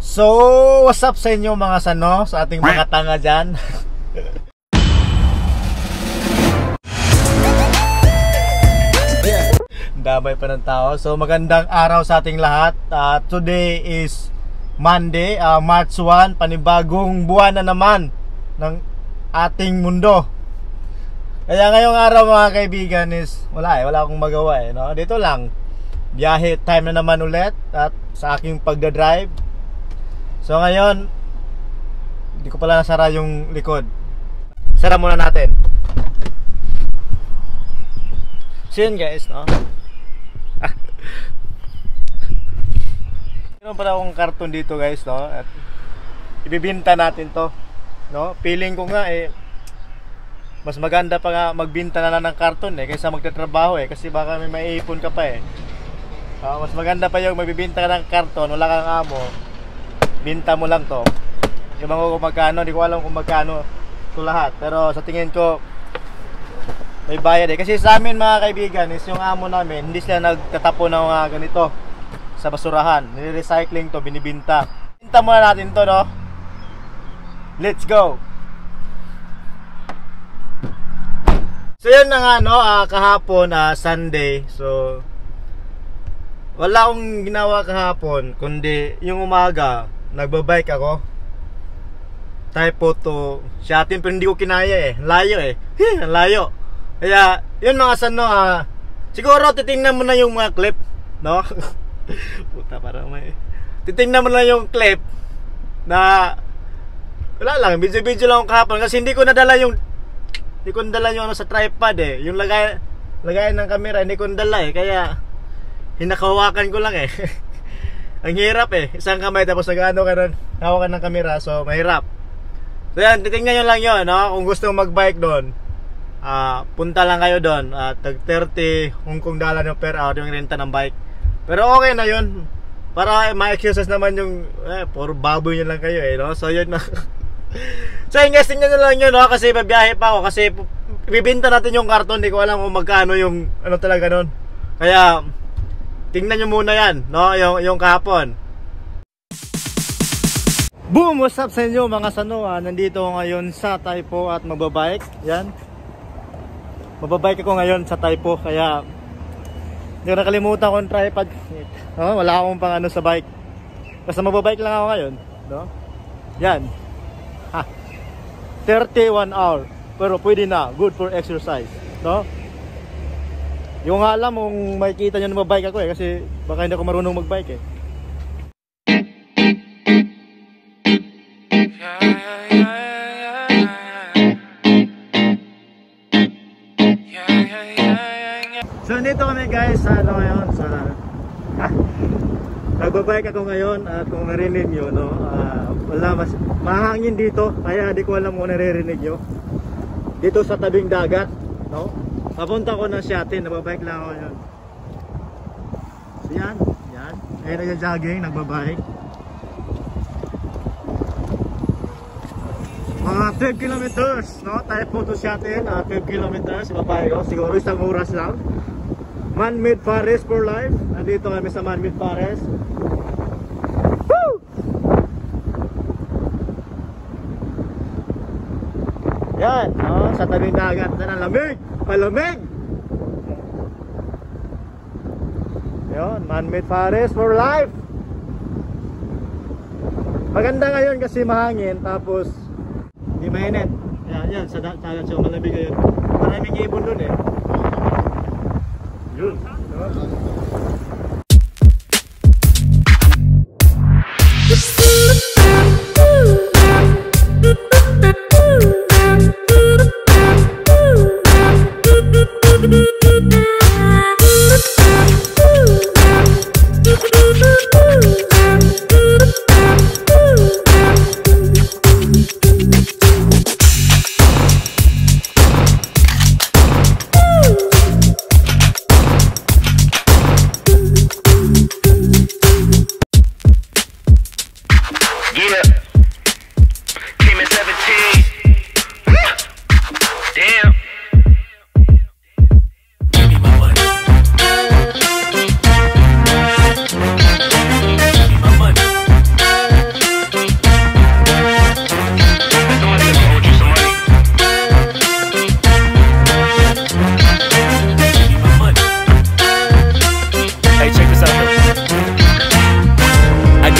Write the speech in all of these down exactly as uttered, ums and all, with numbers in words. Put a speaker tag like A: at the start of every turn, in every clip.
A: So, what's up sa inyo mga sano, sa ating mga tanga dyan? Damay pa ng tao. So, magandang araw sa ating lahat. uh, Today is Monday, uh, March first. Panibagong buwan na naman ng ating mundo. Kaya ngayong araw mga kaibigan is wala eh, wala akong magawa eh, no? Dito lang, biyahe time na naman ulit at sa aking pagdadrive. So ngayon, hindi ko pala nasara yung likod. Sara muna natin. So yun guys, no? Meron pala akong karton dito guys, no? At ibibinta natin to, no? Feeling ko nga eh, mas maganda pa nga magbinta na lang ng karton eh, kaysa magtatrabaho eh. Kasi baka may maiipon ka pa eh. uh, Mas maganda pa yung magbibinta ka ng karton, wala kang amo, binta mo lang to. Ibang ko kung magkano, di ko alam kung magkano ito lahat. Pero sa tingin ko may bayad eh. Kasi sa amin mga kaibigan is yung amo namin, hindi sila nagtatapon ng mga ganito sa basurahan. Nire-recycling to, binibinta. Binta muna natin to, no? Let's go! So yun na nga, no? uh, kahapon, uh, Sunday. So wala akong ginawa kahapon, kundi yung umaga nagbabike ako. Typo to Shatin, pero hindi ko kinaya eh. Layo eh. Ang layo. Kaya, yun mga sano, ah, siguro titingnan mo na yung mga clip, no? Puta, parang may titingnan mo na yung clip na wala lang, video-video lang kahapon. Kasi hindi ko nadala yung hindi ko nadala yung ano sa tripod eh. Yung lagay, lagayan ng camera, hindi ko nadala eh. Kaya, hinakawakan ko lang eh. Ang hirap eh, isang kamay tapos nag-ano ka ng hawakan ng camera, so mahirap. So yan, titingnan nyo lang yun, no? Kung gusto mong mag-bike doon, uh, punta lang kayo doon. uh, Tag thirty Hong Kong dollar yung per hour yung renta ng bike. Pero okay na yun, para ma-exercise naman yung eh, puro baboy nyo lang kayo eh, no? So yun na. So yun guys, tingnan nyo lang yun, no? Kasi babiyahe pa ako, kasi ibibinta natin yung karton. Di ko alam kung magkano yung ano talaga nun. Kaya tingnan nyo muna yan, no? Yung, yung kahapon. Boom! What's up sa inyo mga sanoa? Nandito ako ngayon sa Typo at magbabike. Yan, magbabike ako ngayon sa Typo. Kaya hindi ko nakalimutan kong tripod, no? Wala akong pang ano sa bike. Basta magbabike lang ako ngayon, no? Yan, ha, thirty-one hour. Pero pwede na, good for exercise, no? Yung alam kung makikita nyo na magbike ako eh, kasi baka hindi ako marunong magbike eh. So nandito kami guys sa ano ngayon, sa ah, nagbabike ako ngayon. At kung narinig nyo, no, uh, wala, mas mahangin dito, kaya di ko alam kung naririnig nyo. Dito sa tabing dagat, no? Papunta ko ng Shatin, nagbabike lang ako yun. So yan, yan. Ayun nagja-jogging, nagbabike. Mga twelve kilometers, no? Typo to Shatin, uh, twelve kilometers, ibabike ko. Siguro isang oras lang. Man-made forest for life. Nandito kami sa man-made forest. Woo! Yan, no? Sa tabing dagat na lamig. Palamig. Yun, man-made forest for life. Maganda ngayon kasi mahangin, tapos hindi mainit. Yan, yan, sa dagat siya malamig ngayon. Maraming ibon dun eh. Yun,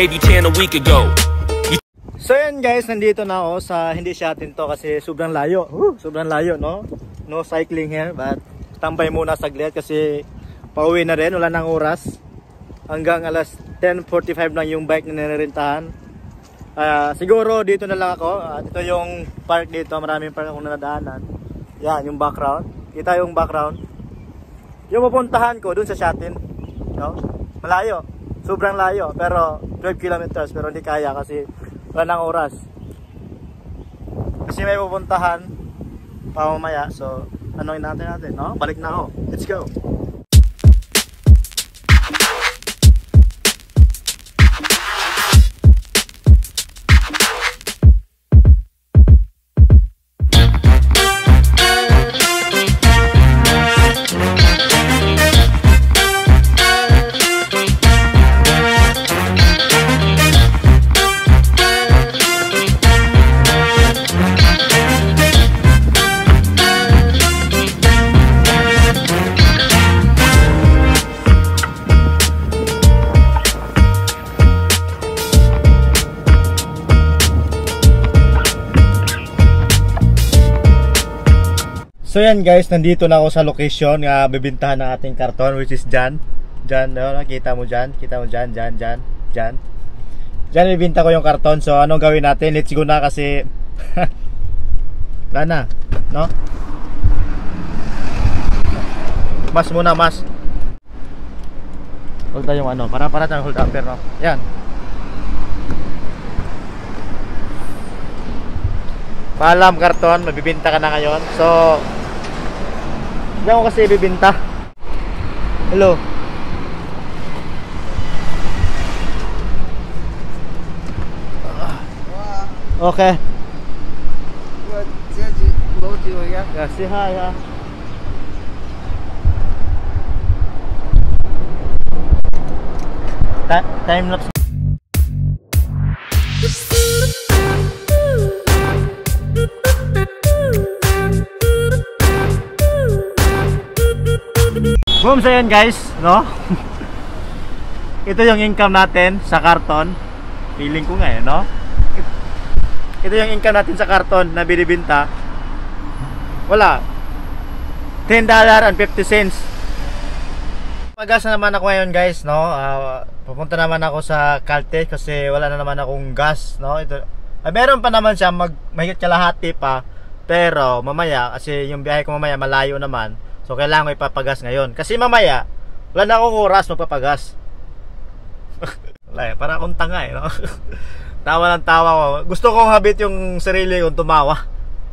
B: gave you ten a week ago.
A: So yan guys, nandito na ako sa hindi siya atin to kasi sobrang layo. Uh, sobrang layo, no? No cycling here, but tambay muna saglit kasi pauwi na rin, wala nang oras. Hanggang alas ten forty-five lang yung bike na nirentahan. Uh, siguro dito na lang ako. Uh, dito yung park dito, maraming park akong nadaanan. Yan, yung background. Kita yung background. Yung pupuntahan ko dun sa Shatin, no? Malayo, sobrang layo, pero twelve kilometers, pero hindi kaya kasi wala nang oras. Kasi may pupuntahan pa mamaya, so ano natin natin, no? Balik na ako. Let's go. So yan guys, nandito na ako sa location nga bibintahan ng ating karton, which is dyan. Dyan, no? Kita mo dyan, kita mo dyan, dyan, dyan, dyan. Dyan bibinta ko yung karton. So anong gawin natin? Let's go na kasi wala na, no? Mas muna, mas. Hold tayo yung ano, para para tayong hold upper, no? Yan. Paalam karton, mabibinta ka na ngayon. So diyan ko kasi bibinta. Hello. Okay. Yeah, say hi, ha. Ta time lapse. Boom, so yan guys, no? Ito yung income natin sa karton. Feeling ko nga eh, no? Ito yung income natin sa karton na binibinta. Wala, ten dollars and fifty cents. Pagas na naman ako ngayon guys, no? Uh, pupunta naman ako sa Caltex kasi wala na naman akong gas, no? Ito, uh, meron pa naman siya, mag, mahigit kalahati pa. Pero mamaya, kasi yung biyahe ko mamaya malayo naman, so kailangan ko ipapagas ngayon. Kasi mamaya wala na akong oras magpapagas. Wala eh, para akong tanga eh, no? Tawa ng tawa ko. Gusto kong habit yung sarili kong tumawa.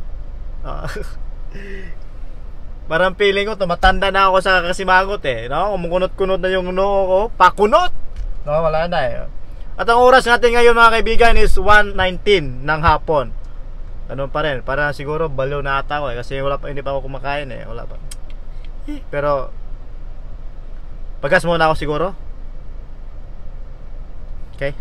A: Parang feeling ko tumatanda na ako sa kasimangot eh, no? Kumukunot-kunot na yung noo ko. Pakunot! No, wala na eh. At ang oras natin ngayon mga kaibigan is one nineteen ng hapon. Ano pa rin, para siguro baliw na ata ako eh, kasi wala pa, hindi pa ako kumakain eh, wala pa. Pero pagas muna ako siguro. Okay.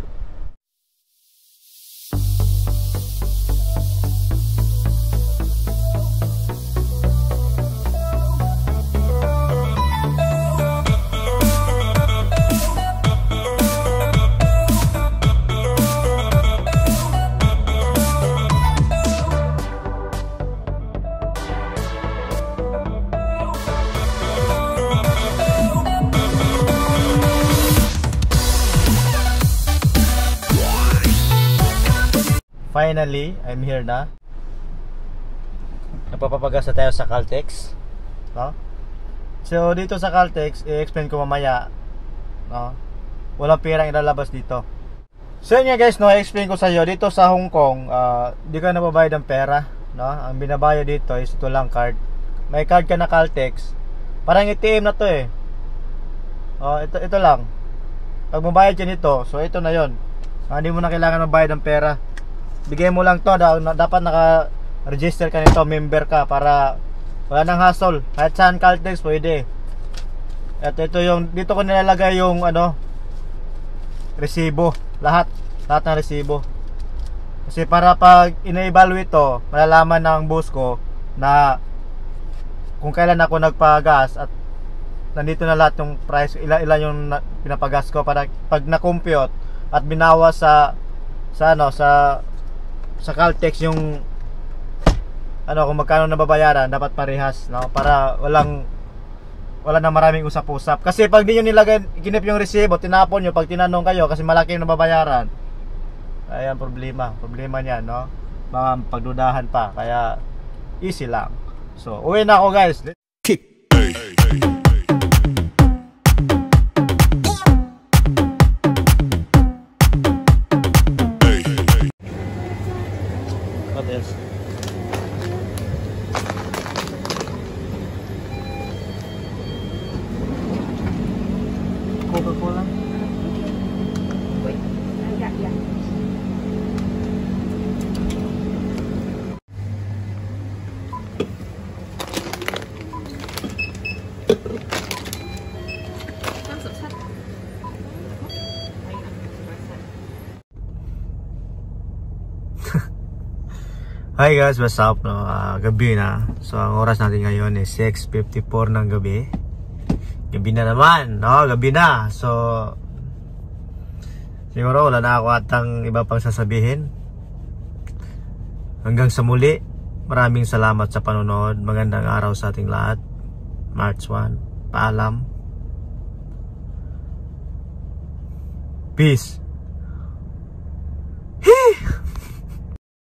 A: Finally, I'm here na. Napapapagas na tayo sa Caltex, no? So dito sa Caltex, i-explain ko mamaya, no? Walang perang ilalabas dito. So yun nga guys, no, i-explain ko sa iyo. Dito sa Hong Kong, uh, di ka nababayad ng pera, no? Ang binabayad dito is ito lang, card. May card ka na Caltex. Parang A T M na to eh. Oh, ito, ito lang. Pag mabayad ka nito, so ito na yon. Ah, hindi mo na kailangan magbayad ng pera. Bigay mo lang to, dapat naka-register ka nito, member ka, para wala nang hassle. Kahit saan Caltex pwede. At ito yung, dito ko nilalagay yung ano, resibo, lahat, lahat ng resibo. Kasi para pag ina-evaluate to, malalaman ng boss ko na kung kailan ako nagpagas at nandito na lahat yung price, ilan ilan yung pinapagas ko, para pag na-compute at binawa sa sa ano sa sa Caltex yung ano kung magkano nababayaran, dapat parehas, no, para walang wala na maraming usap-usap. Kasi pag di nyo nilagay, ikinip yung resibo, tinapon nyo pag tinanong kayo kasi malaki yung nababayaran, ayan problema problema niyan, no, mga pagdudahan pa. Kaya easy lang. So uwi na ako guys.
B: Kick.
A: What else? Coca-Cola?
C: Wait. Yeah, yeah.
A: Hi guys, what's up? No? Uh, gabi na. So ang oras natin ngayon is six fifty-four ng gabi. Gabi na naman, no? Gabi na. So siguro wala na ako atang iba pang sasabihin. Hanggang sa muli, maraming salamat sa panonood. Magandang araw sa ating lahat. March first. Paalam. Peace.